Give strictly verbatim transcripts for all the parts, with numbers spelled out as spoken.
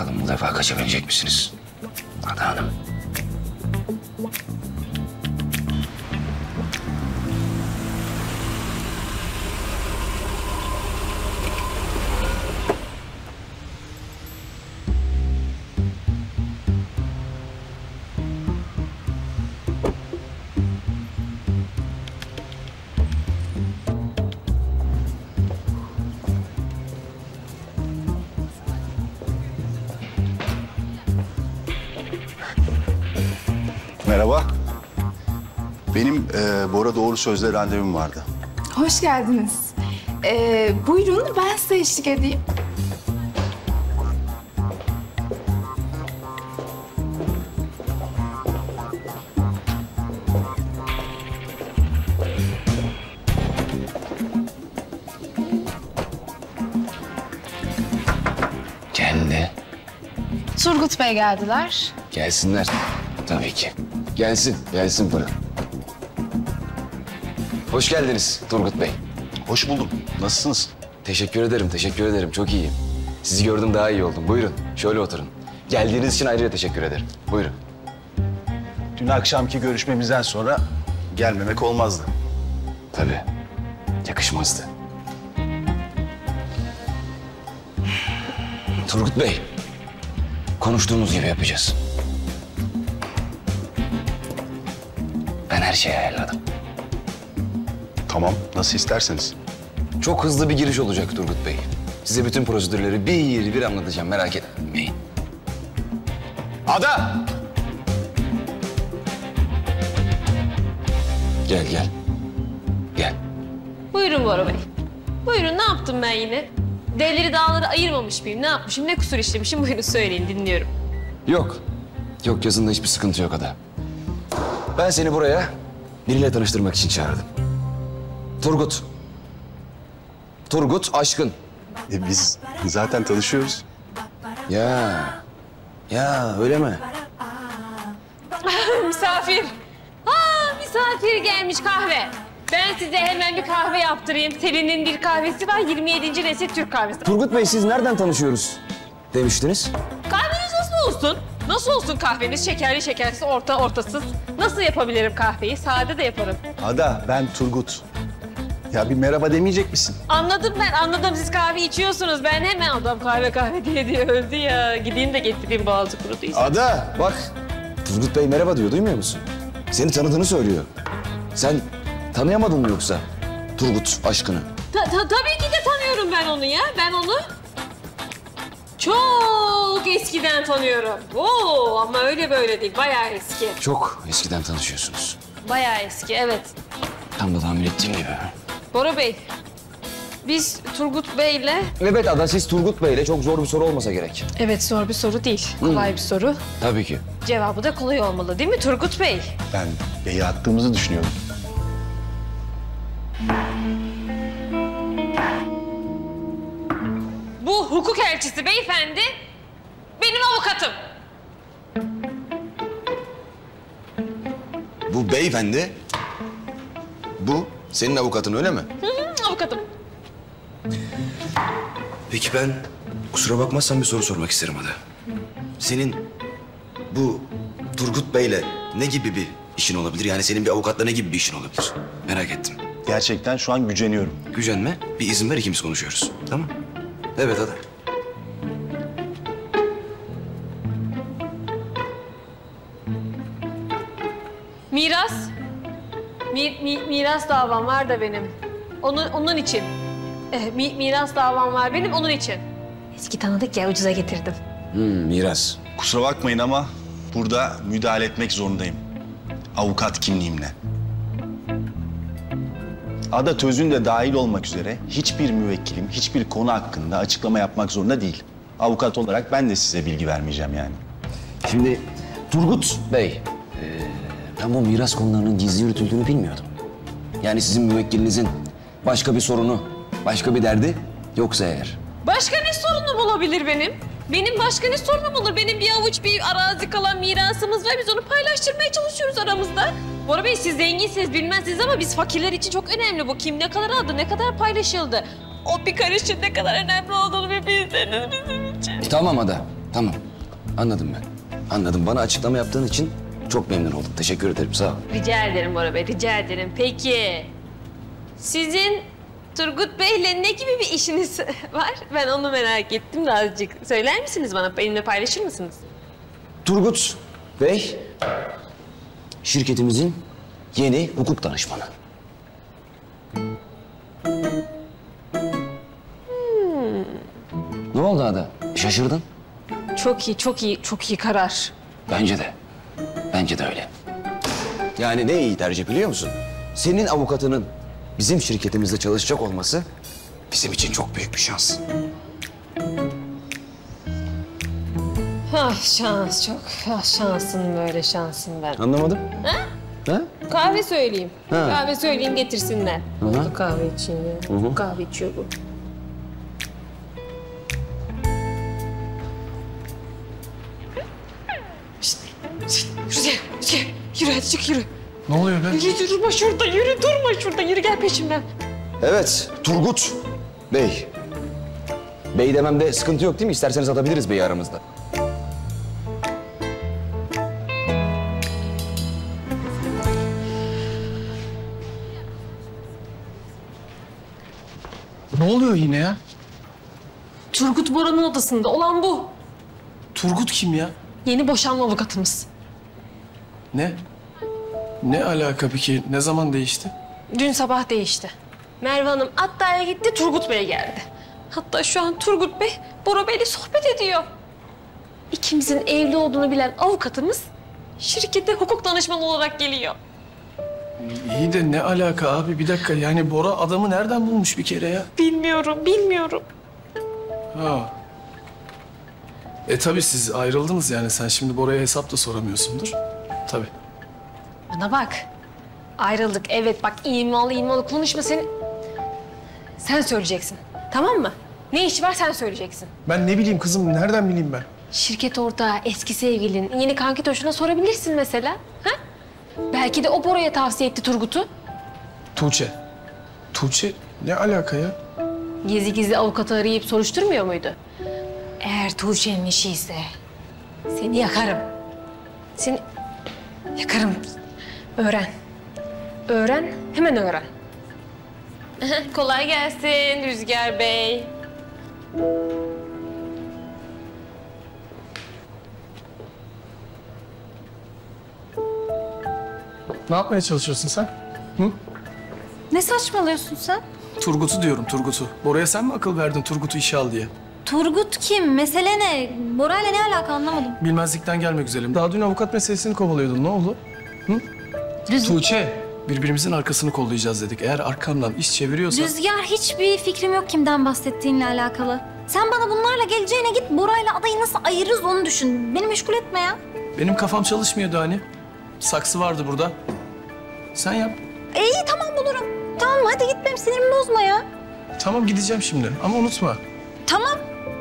Bakalım bu defa kaçabilecek misiniz Ada Hanım? Merhaba. Benim e, Bora Doğru Söz'le randevum vardı. Hoş geldiniz. Ee, buyurun, ben size eşlik edeyim. Geldi. Turgut Bey geldiler. Gelsinler. Tabii ki. Gelsin, gelsin Pırıl. Hoş geldiniz Turgut Bey. Hoş buldum. Nasılsınız? Teşekkür ederim, teşekkür ederim. Çok iyiyim. Sizi gördüm, daha iyi oldum. Buyurun, şöyle oturun. Geldiğiniz için ayrıca teşekkür ederim. Buyurun. Dün akşamki görüşmemizden sonra gelmemek olmazdı. Tabii, yakışmazdı. Turgut Bey, konuştuğumuz gibi yapacağız. Ben her şeyi ayarladım. Tamam, nasıl isterseniz. Çok hızlı bir giriş olacak Turgut Bey. Size bütün prosedürleri bir bir anlatacağım, merak etmeyin. Ada! Gel, gel. Gel. Buyurun Bora Bey. Buyurun, ne yaptım ben yine? Devleri dağları ayırmamış mıyım? Ne yapmışım? Ne kusur işlemişim? Buyurun söyleyin, dinliyorum. Yok. Yok, yazında hiçbir sıkıntı yok Ada. Ben seni buraya biriyle tanıştırmak için çağırdım. Turgut. Turgut Aşkın. E, biz zaten tanışıyoruz. Ya. Ya öyle mi? Misafir. Ha, misafir gelmiş kahve. Ben size hemen bir kahve yaptırayım. Selin'in bir kahvesi var, yirmi yedinci nesil Türk kahvesi. Turgut Bey, siz nereden tanışıyoruz demiştiniz? Kahveniz nasıl olsun? Nasıl olsun kahveniz? Şekerli şekersiz, orta ortasız. Nasıl yapabilirim kahveyi? Sade de yaparım. Ada, ben Turgut. Ya bir merhaba demeyecek misin? Anladım ben, anladım. Siz kahve içiyorsunuz. Ben hemen adam kahve kahve diye diye öldü ya. Gideyim de getireyim, boğazı kuruduysa. Ada, bak. Turgut Bey merhaba diyor, duymuyor musun? Seni tanıdığını söylüyor. Sen tanıyamadın mı yoksa Turgut Aşkın'ı? Ta, ta, tabii ki de tanıyorum ben onu ya. Ben onu çok eskiden tanıyorum. Oo, ama öyle böyle değil. Bayağı eski. Çok eskiden tanışıyorsunuz. Bayağı eski, evet. Tam da tahmin ettiğim gibi. Bora Bey, biz Turgut Bey'le... Evet Ada, siz Turgut Bey'le çok zor bir soru olmasa gerek. Evet, zor bir soru değil. Kolay bir soru. Tabii ki. Cevabı da kolay olmalı değil mi Turgut Bey? Ben Bey'i attığımızı düşünüyorum. Bu hukuk elçisi beyefendi benim avukatım. Bu beyefendi, bu senin avukatın öyle mi? Hı hı, avukatım. Peki ben kusura bakmazsan bir soru sormak isterim Ada. Senin bu Turgut Bey'le ne gibi bir işin olabilir? Yani senin bir avukatla ne gibi bir işin olabilir? Merak ettim. Gerçekten şu an güceniyorum. Gücenme, bir izin ver, ikimiz konuşuyoruz. Tamam? Evet Ada. Miras. Mi, mi, miras davam var da benim. Onun, onun için. Eh, mi, miras davam var benim, onun için. Eski tanıdık ya, ucuza getirdim. Hmm, miras. Kusura bakmayın ama burada müdahale etmek zorundayım. Avukat kimliğimle. Ada Tözün de dahil olmak üzere hiçbir müvekkilim hiçbir konu hakkında açıklama yapmak zorunda değil. Avukat olarak ben de size bilgi vermeyeceğim yani. Şimdi Turgut Bey, e, ben bu miras konularının gizli yürütüldüğünü bilmiyordum. Yani sizin müvekkilinizin başka bir sorunu, başka bir derdi yoksa eğer. Başka ne sorunum olabilir benim? Benim başka ne sorunum olur? Benim bir avuç bir arazi kalan mirasımız var. Biz onu paylaştırmaya çalışıyoruz aramızda. Bora Bey, siz zenginsiniz bilmezsiniz ama biz fakirler için çok önemli bu. Kim ne kadar aldı, ne kadar paylaşıldı. O bir karışın ne kadar önemli olduğunu bir bilseniz bizim için. Tamam Ada, Tamam. Anladım ben. Anladım. Bana açıklama yaptığın için çok memnun oldum. Teşekkür ederim. Sağ ol. Rica ederim Bora Bey, rica ederim. Peki, sizin Turgut Bey'le ne gibi bir işiniz var? Ben onu merak ettim de azıcık. Söyler misiniz bana? Benimle paylaşır mısınız? Turgut Bey, şirketimizin yeni hukuk danışmanı. Hmm. Ne oldu Ada? Şaşırdın? Çok iyi, çok iyi, çok iyi karar. Bence de. Bence de öyle. Yani ne iyi tercih biliyor musun? Senin avukatının bizim şirketimizde çalışacak olması bizim için çok büyük bir şans. Ah şans çok. Ah şansın böyle şansın ben. Anlamadım. Ha? Ha? Kahve söyleyeyim. Ha. Kahve söyleyeyim getirsinler. Hı hı. Kahve için ya. Hı hı. Kahve içiyor bu. Şişt, şişt, Rüzgar, Rüzgar. Yürü hadi çık yürü. Ne oluyor be? Yürü durma şurada, yürü durma şurada. Yürü gel peşimden. Evet, Turgut Bey. Bey dememde sıkıntı yok değil mi? İsterseniz atabiliriz beyi aramızda. Ne oluyor yine ya? Turgut Bora'nın odasında olan bu. Turgut kim ya? Yeni boşanma avukatımız. Ne? Ne alaka peki? Ne zaman değişti? Dün sabah değişti. Merve Hanım Atta'ya gitti, Turgut Bey geldi. Hatta şu an Turgut Bey, Bora Bey'le sohbet ediyor. İkimizin evli olduğunu bilen avukatımız şirkete hukuk danışmanı olarak geliyor. İyi de ne alaka abi? Bir dakika yani Bora adamı nereden bulmuş bir kere ya? Bilmiyorum, bilmiyorum. Ha. E tabii siz ayrıldınız yani. Sen şimdi Bora'ya hesap da soramıyorsundur. Tabii. Bana bak. Ayrıldık, evet bak imalı imalı konuşma seni. Sen söyleyeceksin, tamam mı? Ne iş var sen söyleyeceksin. Ben ne bileyim kızım, nereden bileyim ben? Şirket ortağı, eski sevgilin, yeni kanki toşuna sorabilirsin mesela. Ha? Belki de o Bora'ya tavsiye etti Turgut'u. Tuğçe. Tuğçe ne alaka ya? Gizli gizli avukatı arayıp soruşturmuyor muydu? Eğer Tuğçe'nin işi ise seni yakarım. Seni yakarım. Öğren. Öğren, hemen öğren. Kolay gelsin Rüzgar Bey. Ne yapmaya çalışıyorsun sen? Hı? Ne saçmalıyorsun sen? Turgut'u diyorum, Turgut'u. Bora'ya sen mi akıl verdin Turgut'u işe al diye? Turgut kim? Mesele ne? Bora'yla ne alaka anlamadım. Bilmezlikten gelme güzelim. Daha dün avukat meselesini kovalıyordun. Ne oldu? Rüz- Tuğçe, birbirimizin arkasını kollayacağız dedik. Eğer arkamdan iş çeviriyorsan... Rüzgar hiçbir fikrim yok kimden bahsettiğinle alakalı. Sen bana bunlarla geleceğine git Bora'yla adayı nasıl ayırırız onu düşün. Beni meşgul etme ya. Benim kafam çalışmıyordu hani. Saksı vardı burada. Sen yap. E, iyi tamam bulurum. Tamam hadi git benim sinirimi bozma ya. Tamam gideceğim şimdi ama unutma. Tamam.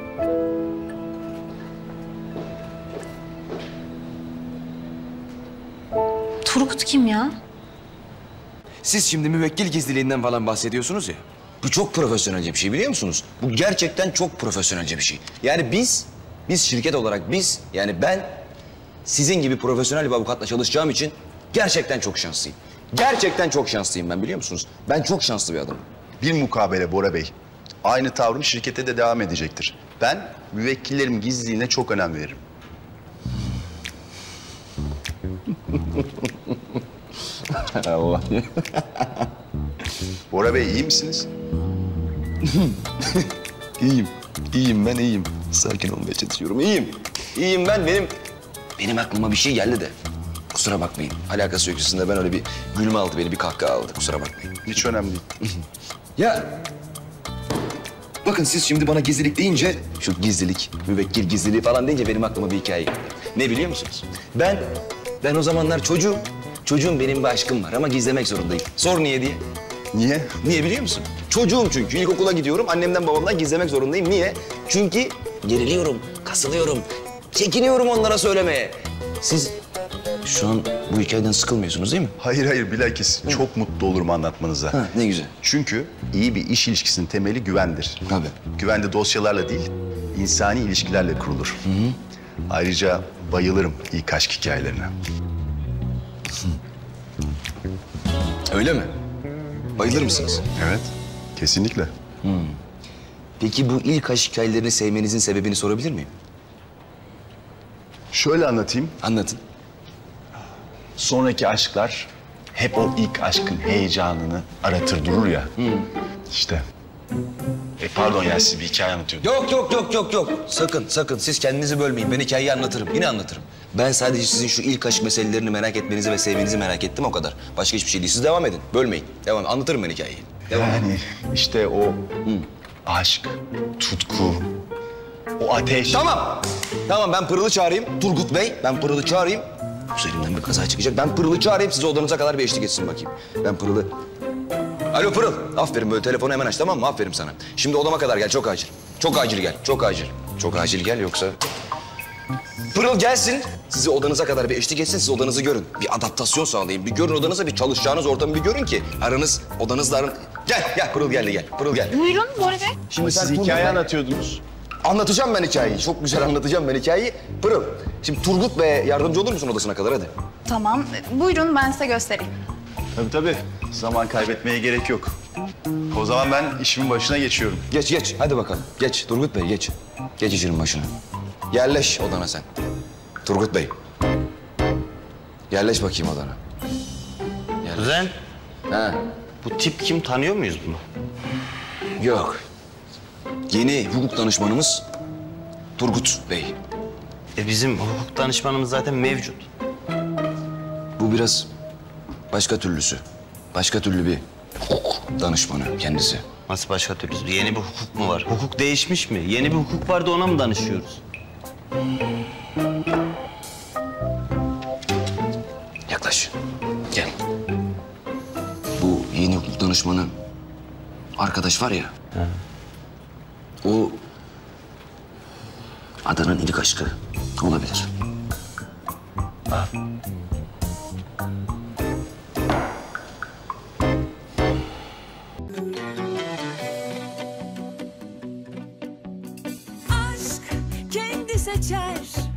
Turgut kim ya? Siz şimdi müvekkil gizliliğinden falan bahsediyorsunuz ya. Bu çok profesyonelce bir şey biliyor musunuz? Bu gerçekten çok profesyonelce bir şey. Yani biz, biz şirket olarak biz, yani ben sizin gibi profesyonel bir avukatla çalışacağım için gerçekten çok şanslıyım. Gerçekten çok şanslıyım ben biliyor musunuz? Ben çok şanslı bir adamım. Bir mukabele Bora Bey. Aynı tavrım şirkete de devam edecektir. Ben müvekkillerim gizliliğine çok önem veririm. Allah. Bora Bey iyi misiniz? İyiyim. İyiyim ben iyiyim. Sakin olmaya çalışıyorum. İyiyim. İyiyim ben. Benim benim aklıma bir şey geldi de. Kusura bakmayın. Alakası yok sizinle. Ben öyle bir gülme aldı beni. Bir kahkaha aldı. Kusura bakmayın. Hiç önemli değil. Ya bakın siz şimdi bana gizlilik deyince şu gizlilik, müvekkil gizliliği falan deyince benim aklıma bir hikaye geldi. Ne biliyor musunuz? Ben ben o zamanlar çocuğum. Çocuğum benim bir aşkım var ama gizlemek zorundayım. Sor niye diye. Niye? Niye biliyor musun? Çocuğum çünkü. İlkokula gidiyorum. Annemden babamdan gizlemek zorundayım. Niye? Çünkü geriliyorum, kasılıyorum. Çekiniyorum onlara söylemeye. Siz şu an bu hikayeden sıkılmıyorsunuz değil mi? Hayır hayır bilakis çok mutlu olurum anlatmanıza. Ha, ne güzel. Çünkü iyi bir iş ilişkisinin temeli güvendir. Tabii. Güvende dosyalarla değil, insani ilişkilerle kurulur. Ayrıca bayılırım ilk aşk hikayelerine. Öyle mi? Bayılır mısınız? Evet, kesinlikle. Peki bu ilk aşk hikayelerini sevmenizin sebebini sorabilir miyim? Şöyle anlatayım. Anlatın. Sonraki aşklar hep o ilk aşkın heyecanını aratır durur ya. İşte. E pardon ya, siz bir hikaye anlatıyordunuz. Yok yok yok yok yok. Sakın sakın siz kendinizi bölmeyin. Ben hikayeyi anlatırım. Yine anlatırım. Ben sadece sizin şu ilk aşk meselelerini merak etmenizi ve sevmenizi merak ettim o kadar. Başka hiçbir şey değil. Siz devam edin. Bölmeyin. Devam. Anlatırım ben hikayeyi. Devam. Yani işte o aşk, tutku, o ateş. Tamam. Tamam ben Pırıl'ı çağırayım. Turgut Bey, ben Pırıl'ı çağırayım. Bu elimden bir kaza çıkacak. Ben Pırıl'ı çağırayım. Size odanıza kadar bir eşlik etsin bakayım. Ben Pırıl'ı... Alo Pırıl. Aferin, böyle telefonu hemen aç, tamam mı? Aferin sana. Şimdi odama kadar gel, çok acil. Çok acil gel, çok acil. Çok acil gel yoksa... Pırıl gelsin. Sizi odanıza kadar bir eşlik etsin. Siz odanızı görün. Bir adaptasyon sağlayın. Bir görün odanıza, bir çalışacağınız ortamı bir görün ki aranız, odanızla aranız... Gel, gel Pırıl gel, gel. Pırıl gel. Buyurun Bora Bey. Şimdi Siz Turgut hikaye Bey- anlatıyordunuz. Anlatacağım ben hikayeyi. Çok güzel anlatacağım ben hikayeyi. Pırıl, şimdi Turgut Bey'e yardımcı olur musun odasına kadar hadi? Tamam. Buyurun ben size göstereyim. Tabii tabii. Zaman kaybetmeye gerek yok. O zaman ben işimin başına geçiyorum. Geç geç hadi bakalım. Geç Turgut Bey geç. Geç işinin başına. Yerleş odana sen. Turgut Bey. Yerleş bakayım odana. Yerleş. Kuzen, Ha. bu tip kim, tanıyor muyuz bunu? Yok. Yeni hukuk danışmanımız Turgut Bey. E bizim hukuk danışmanımız zaten mevcut. Bu biraz başka türlüsü. Başka türlü bir hukuk danışmanı kendisi. Nasıl başka türlüsü? Yeni bir hukuk mu var? Hukuk değişmiş mi? Yeni bir hukuk vardı, ona mı danışıyoruz? Yaklaş. Gel. Bu yeni hukuk danışmanı arkadaş var ya. O adanın ilk aşkı olabilir. Aşk kendi seçer